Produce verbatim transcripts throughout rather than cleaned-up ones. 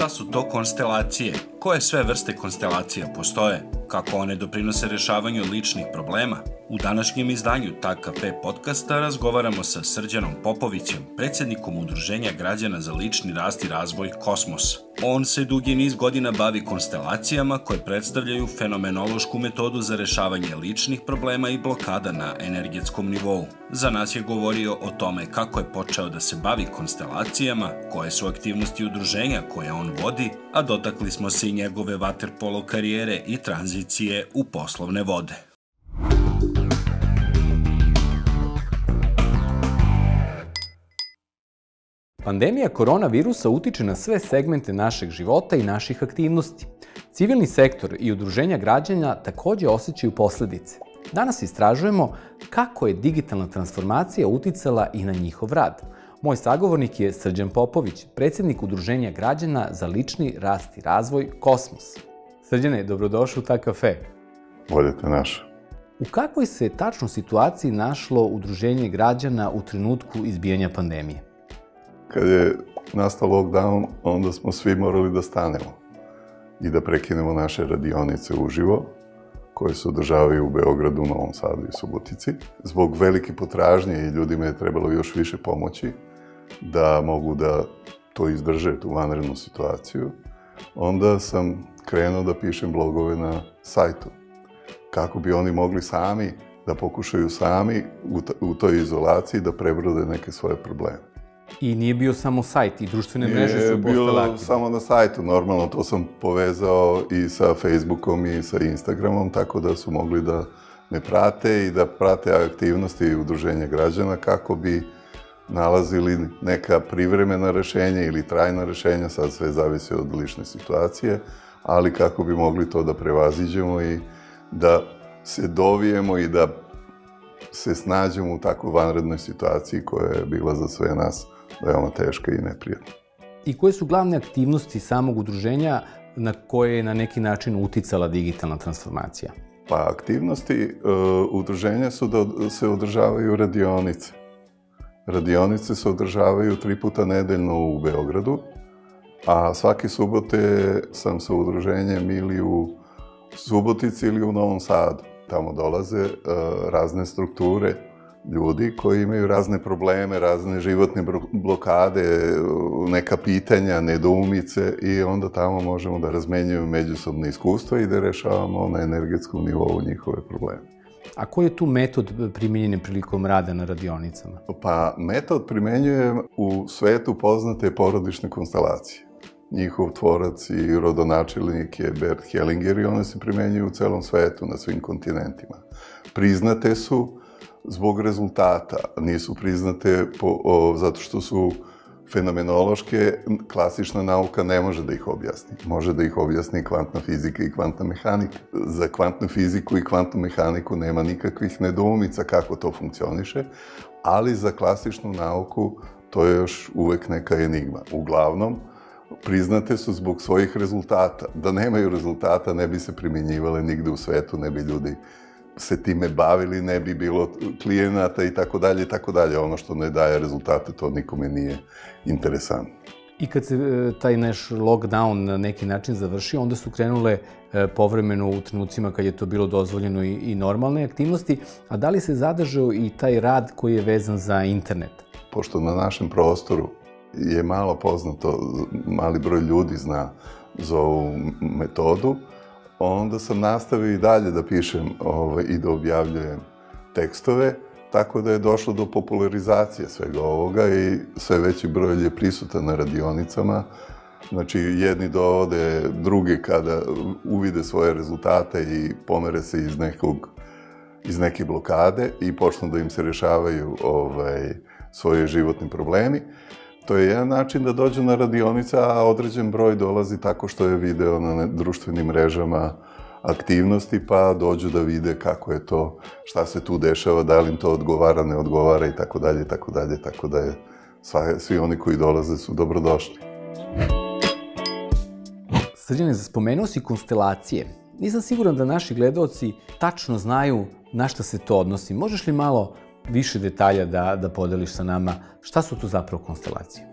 Šta su to konstelacije? Koje sve vrste konstelacija postoje? Kako one doprinose rešavanju ličnih problema? U današnjem izdanju T A K F E podcasta razgovaramo sa Srđanom Popovićem, predsjednikom Udruženja građana za lični rast i razvoj Kosmos. On se dugi niz godina bavi konstelacijama koje predstavljaju fenomenološku metodu za rešavanje ličnih problema i blokada na energetskom nivou. Za nas je govorio o tome kako je počeo da se bavi konstelacijama, koje su aktivnosti udruženja koje on vodi, a dotakli smo se i njegove vaterpolo karijere i tranzicije u poslovne vode. Pandemija koronavirusa utiče na sve segmente našeg života i naših aktivnosti. Civilni sektor i udruženja građana takođe osjećaju posledice. Danas istražujemo kako je digitalna transformacija uticala i na njihov rad. Moj sagovornik je Srđan Popović, predsjednik Udruženja građana za lični rast i razvoj Kosmos. Srđane, dobrodošli u T A K F E. Bolje te našao. U kakvoj se tačno situaciji našlo Udruženje građana u trenutku izbijanja pandemije? Kad je nastao lockdown, onda smo svi morali da stanemo i da prekinemo naše radionice uživo, koje se održavaju u Beogradu, Novom Sadu i Subotici. Zbog velike potražnje i ljudima je trebalo još više pomoći da mogu da to izdrže, tu vanrednu situaciju. Onda sam krenuo da pišem blogove na sajtu, kako bi oni mogli sami da pokušaju sami u toj izolaciji da prebrode neke svoje probleme. I nije bio samo sajt, i društvene mreže su postale aktivne. Nije bilo samo na sajtu, normalno to sam povezao i sa Facebookom i sa Instagramom, tako da su mogli da me prate i da prate aktivnosti Udruženja građana kako bi nalazili neka privremena rešenja ili trajna rešenja, sad sve zavisi od lične situacije, ali kako bi mogli to da prevaziđemo i da se dovijemo i da se snađemo u tako vanrednoj situaciji koja je bila za sve nas veoma teška i neprijatna. I koje su glavne aktivnosti samog udruženja na koje je na neki način uticala digitalna transformacija? Pa aktivnosti udruženja su da se održavaju radionice. Radionice se održavaju tri puta nedeljno u Beogradu, a svake subote sam sa udruženjem ili u Subotici ili u Novom Sadu. Tamo dolaze razne strukture ljudi koji imaju razne probleme, razne životne blokade, neka pitanja, nedoumice i onda tamo možemo da razmenjujemo međusobne iskustva i da rešavamo na energetskom nivou njihove probleme. A koji je tu metod primenjen prilikom rada na radionicama? Pa metod primenjujem u svetu poznate porodične konstelacije. Njihov tvorac i rodonačelnik je Bert Hellinger i one se primenjuju u celom svetu, na svim kontinentima. Priznate su zbog rezultata, nisu priznate po, o, zato što su fenomenološke, klasična nauka ne može da ih objasni. Može da ih objasni kvantna fizika i kvantna mehanika. Za kvantnu fiziku i kvantnu mehaniku nema nikakvih nedoumica kako to funkcioniše, ali za klasičnu nauku to je još uvek neka enigma. Uglavnom, priznate su zbog svojih rezultata. Da nemaju rezultata ne bi se primjenjivale nigde u svetu, ne bi ljudi se time bavili, ne bi bilo klijenata i tako dalje i tako dalje. Ono što ne daje rezultate, to nikome nije interesantno. I kad se taj naš lockdown na neki način završio, onda su krenule povremeno u trenucima kad je to bilo dozvoljeno i normalne aktivnosti, a da li se zadržao i taj rad koji je vezan za internet? Pošto na našem prostoru je malo poznato, mali broj ljudi zna za ovu metodu, onda sam nastavio i dalje da pišem ovaj, i da objavljujem tekstove, tako da je došlo do popularizacije svega ovoga i sve veći broj je prisutan na radionicama. Znači, jedni dovode druge kada uvide svoje rezultate i pomere se iz nekog, iz neke blokade i počnu da im se rešavaju ovaj, svoje životni problemi. To je jedan način da dođu na radionice, a određen broj dolazi tako što je video na društvenim mrežama aktivnosti, pa dođu da vide kako je to, šta se tu dešava, da li im to odgovara, ne odgovara i tako dalje, i tako dalje, tako da je svi oni koji dolaze su dobrodošli. Srđane, spomenuo si konstelacije. Nisam siguran da naši gledaoci tačno znaju na šta se to odnosi. Možeš li malo više detalja da, da podeliš sa nama? Šta su to zapravo konstelacije?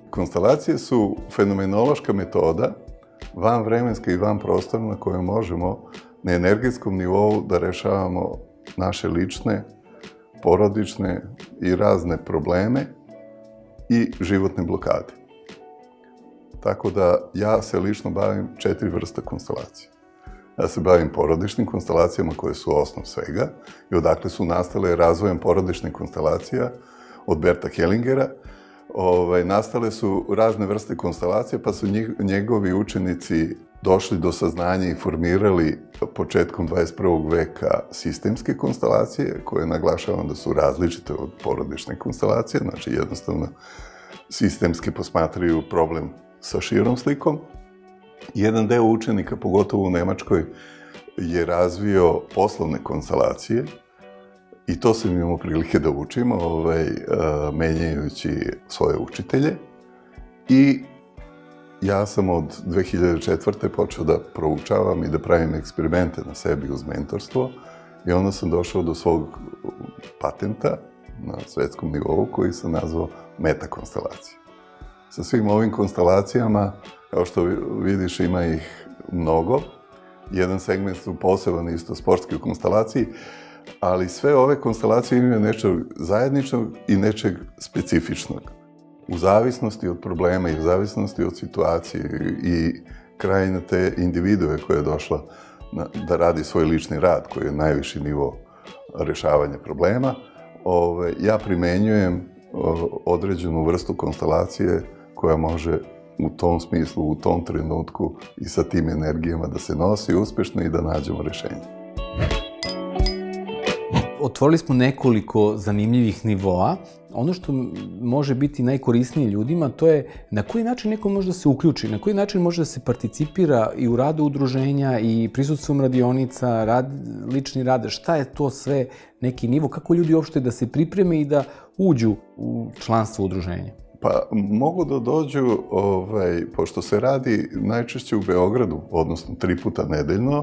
Konstelacije su fenomenološka metoda, vanvremenska i vanprostorna, koju možemo na energetskom nivou da rešavamo naše lične, porodične i razne probleme i životne blokade. Tako da ja se lično bavim četiri vrste konstelacija. Ja se bavim porodičnim konstelacijama koje su osnov svega i odakle su nastale razvojem porodičnih konstelacija od Berta Hellingera. Ove, nastale su razne vrste konstelacija, pa su njih, njegovi učenici došli do saznanja i formirali početkom dvadeset prvog veka sistemske konstelacije, koje naglašavam da su različite od porodične konstelacije, znači jednostavno sistemske posmatraju problem sa širom slikom. Jedan deo učenika, pogotovo u Nemačkoj, je razvio poslovne konstelacije i to sam imao prilike da učim, ovaj, menjajući svoje učitelje. I ja sam od dve hiljade četvrte. počeo da proučavam i da pravim eksperimente na sebi uz mentorstvo i onda sam došao do svog patenta na svetskom nivou koji sam nazvao metakonstelacija. Sa svim ovim konstelacijama, kao što vidiš, ima ih mnogo. Jedan segment su poseban isto sportske konstelaciji, ali sve ove konstelacije imaju nešto zajedničnog i nečeg specifičnog. U zavisnosti od problema i u zavisnosti od situacije i krajine te individue koja je došla na, da radi svoj lični rad, koji je najviši nivo rešavanja problema, ove, ja primenjujem o, određenu vrstu konstelacije koja može u tom smislu, u tom trenutku i sa tim energijama da se nosi uspešno i da nađemo rešenje. Otvorili smo nekoliko zanimljivih nivoa. Ono što može biti najkorisnije ljudima, to je na koji način neko može da se uključi, na koji način može da se participira i u radu udruženja i prisustvom radionica, rad, lični rad, šta je to sve neki nivo, kako ljudi uopšte da se pripreme i da uđu u članstvo udruženja? Pa mogu da dođu, ovaj, pošto se radi najčešće u Beogradu, odnosno tri puta nedeljno,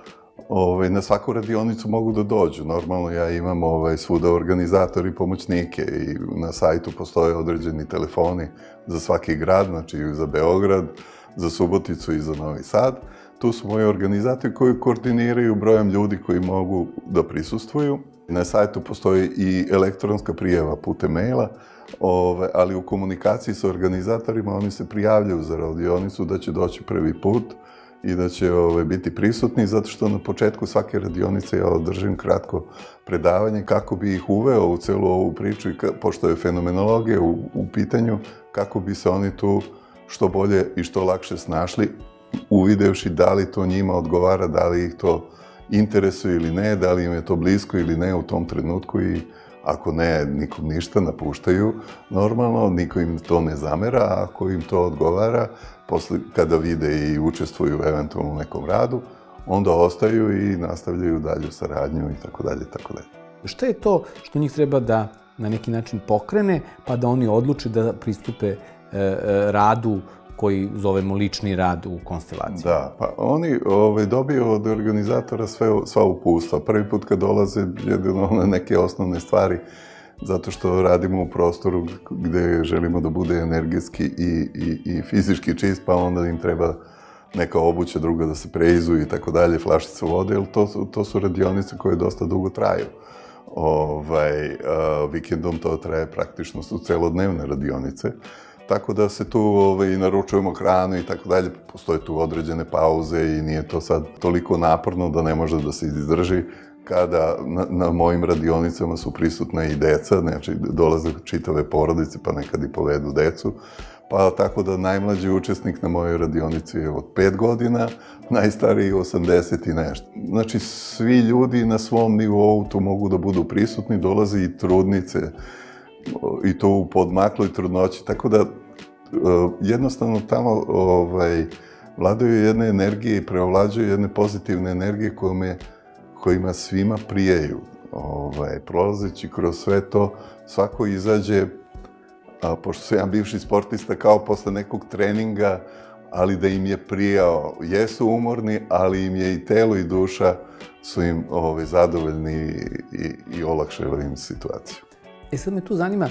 ovaj, na svaku radionicu mogu da dođu. Normalno ja imam ovaj, svuda organizatori i pomoćnike i na sajtu postoje određeni telefoni za svaki grad, znači i za Beograd, za Suboticu i za Novi Sad. Tu su moji organizatori koji koordiniraju brojem ljudi koji mogu da prisustvuju. Na sajtu postoji i elektronska prijava putem maila, ove, ali u komunikaciji sa organizatorima oni se prijavljaju za radionicu da će doći prvi put i da će ove, biti prisutni, zato što na početku svake radionice ja održim kratko predavanje kako bi ih uveo u celu ovu priču i ka, pošto je fenomenologija u, u pitanju, kako bi se oni tu što bolje i što lakše snašli, uvidevši da li to njima odgovara, da li ih to interesuje ili ne, da li im je to blisko ili ne u tom trenutku i ako ne, nikom ništa, napuštaju normalno, niko im to ne zamera, a ako im to odgovara, posle, kada vide i učestvuju eventualno u nekom radu, onda ostaju i nastavljaju dalju saradnju i tako dalje, tako dalje. Šta je to što njih treba da na neki način pokrene, pa da oni odluče da pristupe e, e, radu koji zovemo lični rad u konstelaciji? Da, pa oni ove, dobiju od organizatora sve, sva upustva. Prvi put kad dolaze, jedino na neke osnovne stvari, zato što radimo u prostoru gde želimo da bude energetski i, i, i fizički čist, pa onda im treba neka obuća druga da se preizu i tako dalje, flašice vode, jer to, to su radionice koje dosta dugo traju. Ovaj, a, vikendom to traje praktično, su celodnevne radionice. Tako da se tu ovaj, naručujemo hranu i tako dalje, postoje tu određene pauze i nije to sad toliko naporno da ne može da se izdrži kada na, na mojim radionicama su prisutna i deca, znači dolaze čitave porodice pa nekad i povedu decu, pa tako da najmlađi učesnik na mojoj radionici je od pet godina, najstariji osamdeset i nešto. Znači svi ljudi na svom nivou tu mogu da budu prisutni, dolaze i trudnice, i to u podmakloj trudnoći, tako da jednostavno tamo ovaj, vladaju jedne energije i preovlađuju jedne pozitivne energije kojima, kojima svima prijaju. Ovaj, prolazeći kroz sve to, svako izađe, a, pošto sam ja bivši sportista, kao posle nekog treninga, ali da im je prijao. Jesu umorni, ali im je i telo i duša su im ovaj, zadovoljni i, i olakšali im situaciju. E sad me tu zanima,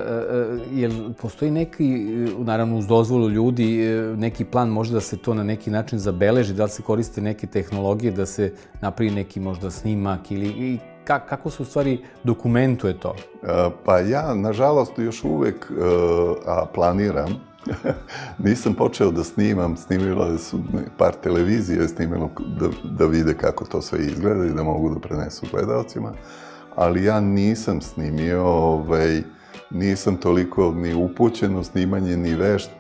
jel postoji neki, naravno uz dozvolu ljudi, neki plan možda da se to na neki način zabeleži, da li se koriste neke tehnologije, da se napravi neki možda snimak ili kako se u stvari dokumentuje to? Pa ja, nažalost, još uvek, a planiram, nisam počeo da snimam, snimila su par televizije, snimilo da vide kako to sve izgleda i da mogu da prenesu gledalcima, ali ja nisam snimio, nisam toliko ni upućen u snimanje, ni vešt,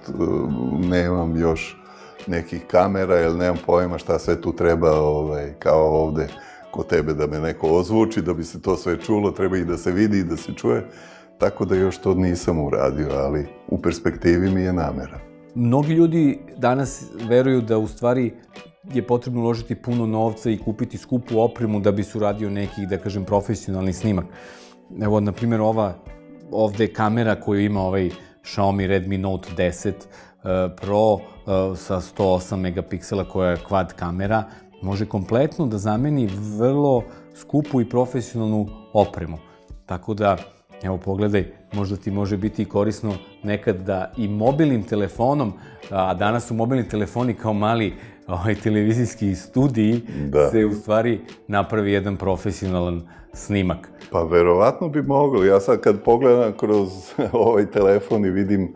nemam još nekih kamera, jer nemam pojma šta sve tu treba, kao ovde kod tebe da me neko ozvuči, da bi se to sve čulo, treba i da se vidi i da se čuje, tako da još to nisam uradio, ali u perspektivi mi je namera. Mnogi ljudi danas veruju da u stvari je potrebno uložiti puno novca i kupiti skupu opremu da bi se uradio neki, da kažem, profesionalni snimak. Evo, na primjer, ova ovde kamera koju ima ovaj Xiaomi Redmi Note deset Pro sa sto osam megapiksela koja je quad kamera, može kompletno da zameni vrlo skupu i profesionalnu opremu. Tako da, evo pogledaj, možda ti može biti korisno nekad da i mobilnim telefonom, a danas su mobilni telefoni kao mali televizijski studiji, se u stvari napravi jedan profesionalan snimak. Pa verovatno bi mogli. Ja sad kad pogledam kroz ovaj telefon i vidim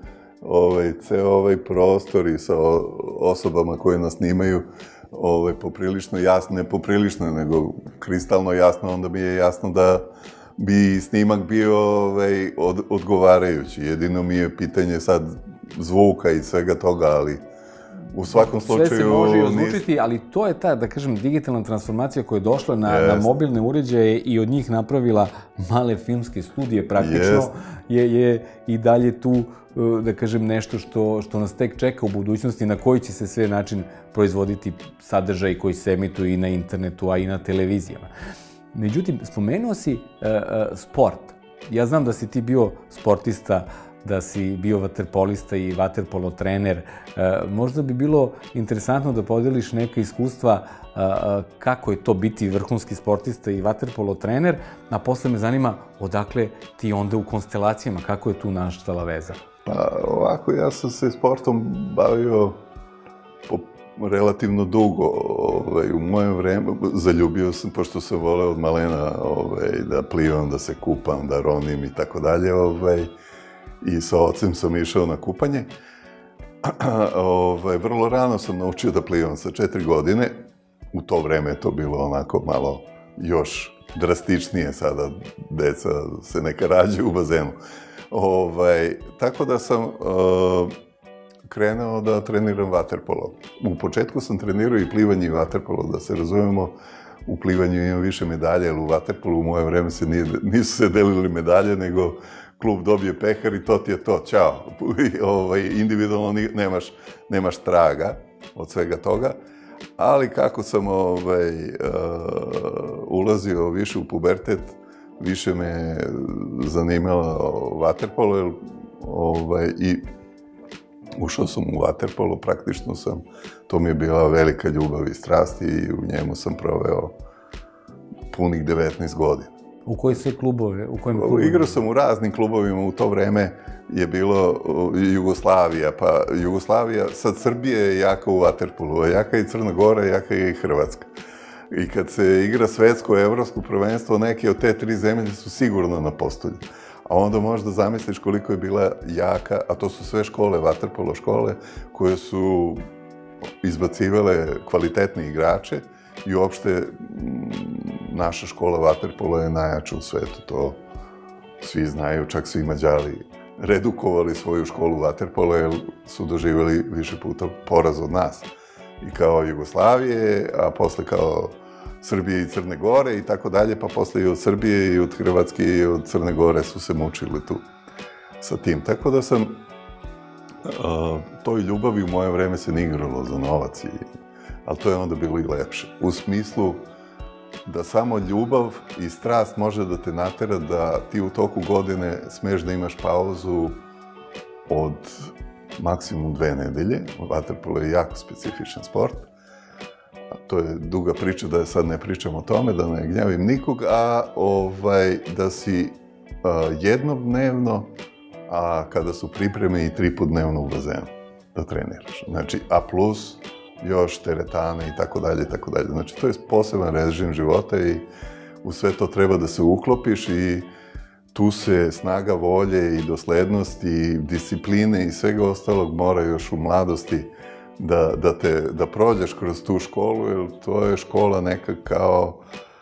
ceo ovaj prostor i sa osobama koje nas snimaju, poprilično jasno, ne poprilično, nego kristalno jasno, onda mi je jasno da bi snimak bio odgovarajući. Jedino mi je pitanje sad zvuka i svega toga, ali u svakom slučaju... Sve se može i ozvučiti, ali to je ta, da kažem, digitalna transformacija koja je došla na mobilne uređaje i od njih napravila male filmske studije, praktično je i dalje tu, da kažem, nešto što nas tek čeka u budućnosti, na koji će se sve način proizvoditi sadržaj koji se emituju i na internetu, a i na televizijama. Međutim, spomenuo si sport. Ja znam da si ti bio sportista, da si bio vaterpolista i vaterpolo trener. Možda bi bilo interesantno da podeliš neka iskustva kako je to biti vrhunski sportista i vaterpolo trener, a posle me zanima odakle ti onda u konstelacijama, kako je tu nastala veza? Pa ovako, ja sam se sportom bavio relativno dugo. U moje vreme zaljubio sam, pošto sam voleo od malena da plivam, da se kupam, da ronim i tako dalje. I sa ocem sam išao na kupanje. Vrlo rano sam naučio da plivam sa četiri godine. U to vreme je to bilo onako malo još drastičnije. Sada deca se neka rađaju u bazenu. Tako da sam krenuo da treniram vaterpolo. U početku sam trenirao i plivanje i vaterpolo, da se razumemo. U plivanju imam više medalje, ali u vaterpolu u moje vreme nisu se delili medalje, nego klub dobije pehar i to ti je to, ćao. Individualno nemaš traga od svega toga, ali kako sam ulazio više u pubertet, više me zanimalo vaterpolo i ušao sam u vaterpolo, praktično sam, to mi je bila velika ljubav i strast i u njemu sam proveo punih devetnaest godina. U koji sve klubove? Igrao sam u raznim klubovima, u to vreme je bilo Jugoslavija, pa Jugoslavija, sad Srbija je jaka u vaterpolu, a jaka je i Crna Gora, jaka je i Hrvatska. I kad se igra svetsko, evropsko prvenstvo, neke od te tri zemlje su sigurno na postolju. A onda možda zamisliš koliko je bila jaka, a to su sve škole, vaterpolo škole, koje su izbacivale kvalitetne igrače i uopšte naša škola vaterpola je najjača u svetu, to svi znaju, čak svi Mađari redukovali svoju školu vaterpola jer su doživjeli više puta poraz od nas. I kao Jugoslavije, a posle kao Srbije i Crne Gore i tako dalje, pa posle i od Srbije i od Hrvatske i od Crne Gore su se mučili tu sa tim. Tako da sam toj ljubavi u moje vreme se nije igralo za novac, ali to je onda bilo i lepše. U smislu da samo ljubav i strast može da te natera da ti u toku godine smeš da imaš pauzu od maksimum dve nedelje. Vaterpolo je jako specifičan sport. To je duga priča da sad ne pričam o tome, da ne gnjavim nikog, a da si jednom dnevno, a kada su pripreme i tri put dnevno u bazenu da treniraš. Znači, a plus još teretane i tako dalje i tako dalje. Znači, to je poseban režim života i u sve to treba da se uklopiš i tu se snaga volje i doslednost i discipline i svega ostalog mora još u mladosti da, da, te, da prođeš kroz tu školu, jer to je škola neka kao,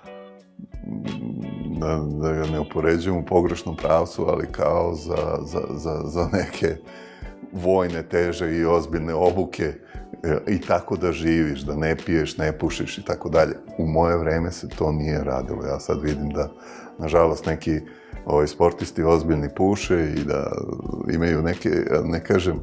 da, da ga ne upoređujem u pogrešnom pravcu, ali kao za, za, za, za neke vojne, teže i ozbiljne obuke i tako da živiš, da ne piješ, ne pušiš i tako dalje. U moje vreme se to nije radilo. Ja sad vidim da, nažalost, neki ovi sportisti ozbiljni puše i da imaju neke, ne kažem,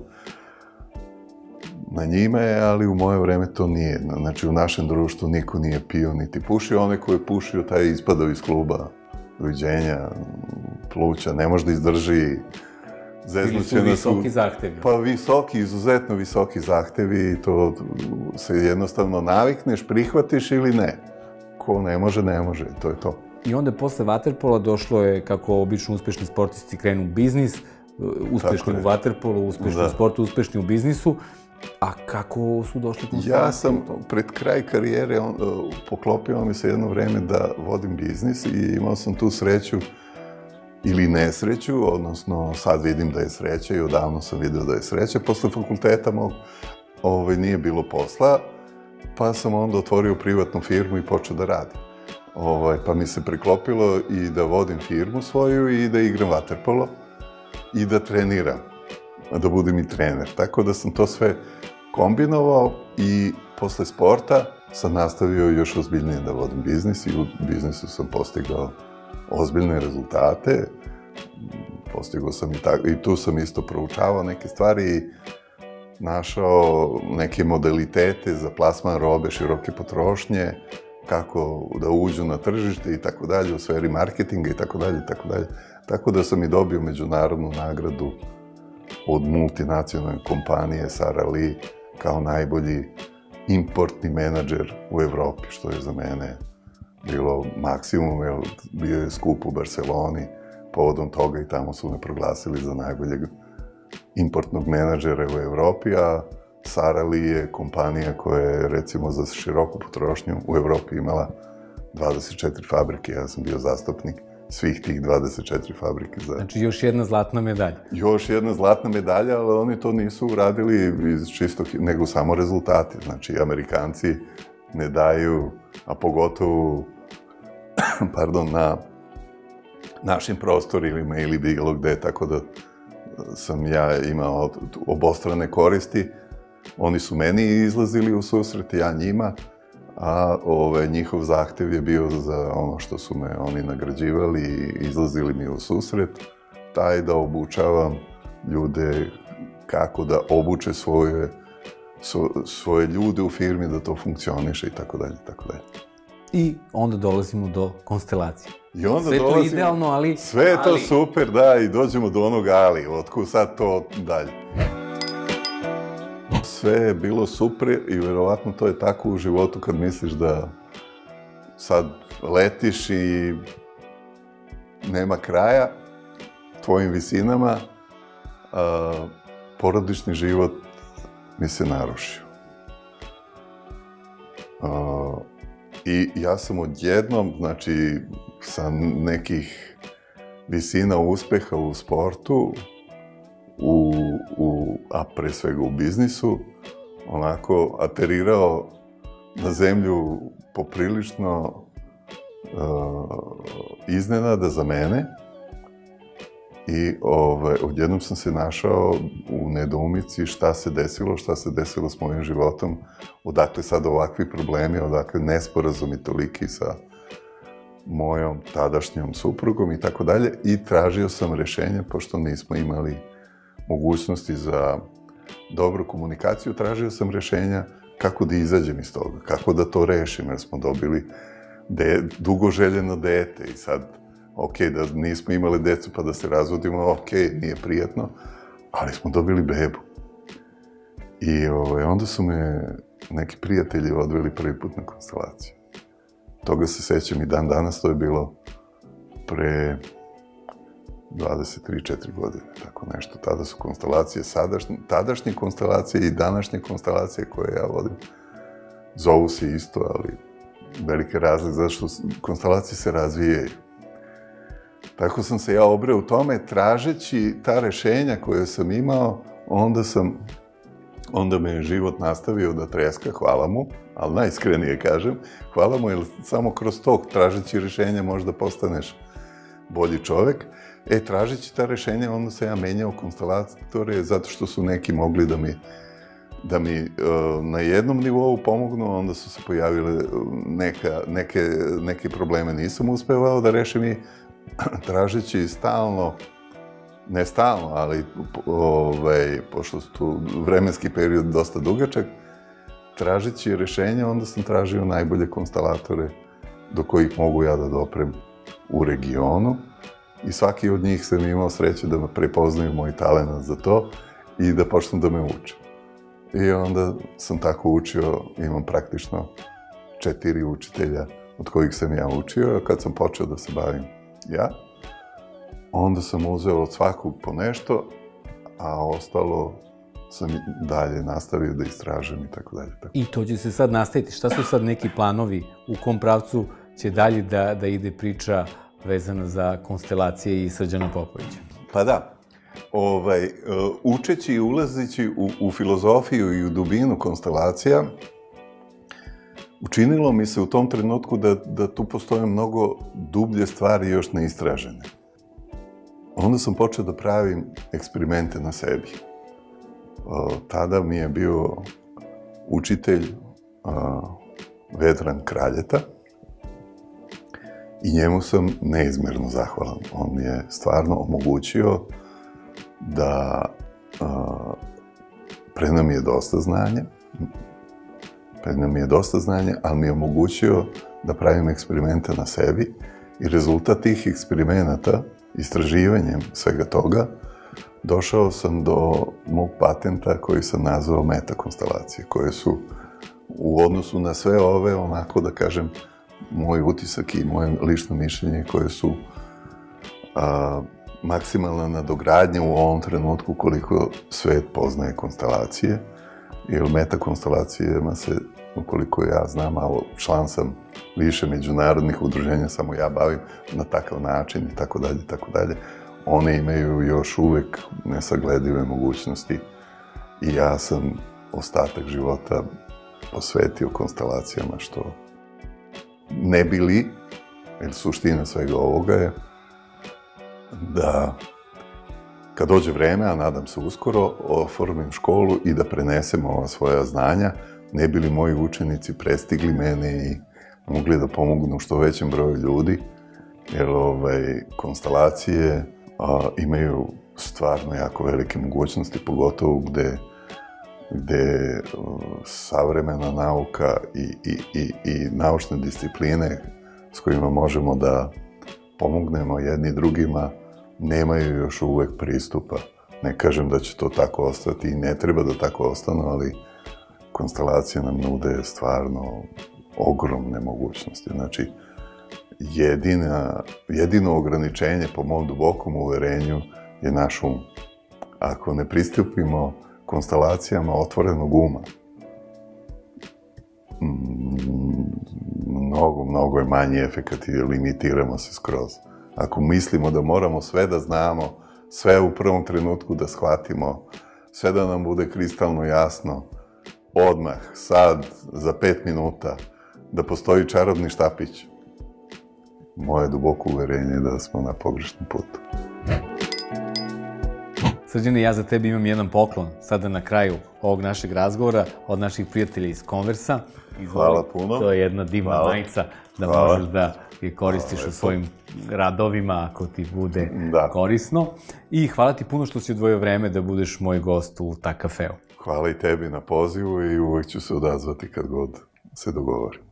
na njima je, ali u moje vreme to nije. Znači, u našem društvu niko nije pio niti pušio. Onaj ko je pušio, taj je ispadao iz kluba, doviđenja, pluća, ne može da izdrži. Ili su visoki zahtevi. Pa visoki, izuzetno visoki zahtevi i to se jednostavno navikneš, prihvatiš ili ne. Ko ne može, ne može, to je to. I onda posle vaterpola došlo je, kako obično uspešni sportisti krenu u biznis, uspešni u vaterpolu, uspešni u sportu, uspešni u biznisu. A kako su došli konstelacije? Ja sam pred kraj karijere, poklopilo mi se jedno vreme da vodim biznis i imao sam tu sreću ili nesreću, odnosno sad vidim da je sreća i odavno sam vidio da je sreća. Posle fakulteta mog ovaj, nije bilo posla, pa sam onda otvorio privatnu firmu i počeo da radim. Ovaj, pa mi se preklopilo i da vodim firmu svoju i da igram vaterpolo i da treniram, da budem i trener. Tako da sam to sve kombinovao i posle sporta sam nastavio još ozbiljnije da vodim biznis i u biznisu sam postigao ozbiljne rezultate. Postigao sam i, tako, i tu sam isto proučavao neke stvari i našao neke modalitete za plasman robe široke potrošnje, kako da uđu na tržište i tako dalje, u sferi marketinga i tako dalje i tako dalje. Tako da sam i dobio međunarodnu nagradu od multinacionalne kompanije Sara Lee kao najbolji importni menadžer u Evropi, što je za mene bilo maksimum, jer bio je skup u Barceloni povodom toga i tamo su me proglasili za najboljeg importnog menadžera u Evropi, a Sara Lee je kompanija koja je, recimo, za široku potrošnju u Evropi imala dvadeset četiri fabrike, ja sam bio zastupnik svih tih dvadeset četiri fabrike. Za... Znači, još jedna zlatna medalja. Još jedna zlatna medalja, ali oni to nisu uradili iz čistog, nego samo rezultati. Znači, Amerikanci ne daju, a pogotovo, pardon, na našim prostorima ili bilo gde, tako da sam ja imao obostrane koristi. Oni su meni izlazili u susret, ja njima, a ove, njihov zahtev je bio za ono što su me oni nagrađivali i izlazili mi u susret, taj da obučavam ljude kako da obuče svoje, svo, svoje ljude u firmi, da to funkcioniše i tako dalje, tako dalje. I onda dolazimo do konstelacije. I onda sve dolazimo, to idealno, ali... Sve je to ali... super, da, i dođemo do onog ali, otkud sad to dalje. Sve je bilo super i verovatno to je tako u životu kad misliš da sad letiš i nema kraja tvojim visinama, a porodični život mi se narušio. A, I ja sam odjednom, znači, sa nekih visina uspeha u sportu, u, u, a pre svega u biznisu, onako aterirao na zemlju poprilično uh, iznenada za mene i ove, odjednom sam se našao u nedoumici šta se desilo, šta se desilo s mojim životom, odakle sad ovakvi problemi, odakle nesporazumi toliki sa mojom tadašnjom suprugom i tako dalje, i tražio sam rešenje, pošto nismo imali mogućnosti za dobru komunikaciju, tražio sam rešenja kako da izađem iz toga, kako da to rešim, jer smo dobili de, dugo željeno dete i sad, ok, da nismo imali decu pa da se razvodimo, ok, nije prijatno, ali smo dobili bebu. I ovaj, onda su me neki prijatelji odveli prvi put na konstelaciju. Toga se sećam i dan danas, to je bilo pre dvadeset tri četiri godine, tako nešto. Tada su konstelacije sadašnje, tadašnje konstelacije i današnje konstelacije koje ja vodim. Zovu se isto, ali velike razlike, zato što konstelacije se razvijaju. Tako sam se ja obreo u tome, tražeći ta rešenja koje sam imao, onda sam, onda me je život nastavio da treska, hvala mu, ali najiskrenije kažem, hvala mu, jer samo kroz to, tražeći rešenja, možda postaneš bolji čovek. E, tražeći ta rešenja, onda sam ja menjao konstelatore, zato što su neki mogli da mi, da mi uh, na jednom nivou pomognu, onda su se pojavile neka, neke, neke probleme nisam uspevao da rešim i tražeći stalno, ne stalno, ali ovaj, pošto su tu vremenski period dosta dugačak, tražeći rešenja, onda sam tražio najbolje konstelatore do kojih mogu ja da doprem u regionu i svaki od njih sam imao sreće da me prepoznaju moj talent za to i da počnu da me uče. I onda sam tako učio, imam praktično četiri učitelja od kojih sam ja učio, a kad sam počeo da se bavim ja, onda sam uzeo od svakog po nešto, a ostalo sam dalje nastavio da istražujem i tako dalje. I to će se sad nastaviti. Šta su sad neki planovi? U kom pravcu će dalje da, da ide priča vezana za konstelacije i Srđana Popovića? Pa da. Ovaj, učeći i ulazeći u, u filozofiju i u dubinu konstelacija, učinilo mi se u tom trenutku da, da tu postoje mnogo dublje stvari još neistražene. Onda sam počeo da pravim eksperimente na sebi. Tada mi je bio učitelj Vedran Kraljeta i njemu sam neizmerno zahvalan. On mi je stvarno omogućio da preneo mi je dosta znanja, preneo mi je dosta znanja, ali mi je omogućio da pravim eksperimente na sebi i rezultat tih eksperimenata, istraživanjem svega toga, došao sam do mog patenta koji sam nazvao metakonstelacije, koje su u odnosu na sve ove, onako da kažem, moj utisak i moje lično mišljenje, koje su a, maksimalna nadogradnja u ovom trenutku koliko svet poznaje konstelacije, jer metakonstelacijama se, ukoliko ja znam, ali član sam više međunarodnih udruženja, samo ja bavim na takav način i tako dalje, tako dalje. One imaju još uvek nesagledive mogućnosti i ja sam ostatak života posvetio konstelacijama, što ne bi li, jer suština svega ovoga je da kad dođe vreme, a nadam se uskoro, oformim školu i da prenesem ova svoja znanja, ne bi li moji učenici prestigli mene i mogli da pomognu što većem broju ljudi, jer ovaj, konstelacije a, imaju stvarno jako velike mogućnosti, pogotovo gde, gde uh, savremena nauka i, i, i, i naučne discipline s kojima možemo da pomognemo jedni drugima, nemaju još uvek pristupa. Ne kažem da će to tako ostati i ne treba da tako ostanu, ali konstelacije nam nude stvarno ogromne mogućnosti. Znači, jedina, jedino ograničenje po mom dubokom uverenju je naš um. Ako ne pristupimo konstelacijama otvorenog uma, mnogo, mnogo je manji efekat i limitiramo se skroz. Ako mislimo da moramo sve da znamo, sve u prvom trenutku da shvatimo, sve da nam bude kristalno jasno, odmah, sad, za pet minuta, da postoji čarobni štapić, moje duboko uverenje je da smo na pogrešnom putu. Srđane, ja za tebi imam jedan poklon, sada na kraju ovog našeg razgovora, od naših prijatelja iz Konversa. Hvala puno. To je jedna divna Hvala. majica, da Hvala. možeš da je koristiš Hvala. u svojim radovima, ako ti bude da. korisno. I hvala ti puno što si odvojio vreme da budeš moj gost u Ta kafeu. Hvala i tebi na pozivu i uvek ću se odazvati kad god se dogovori.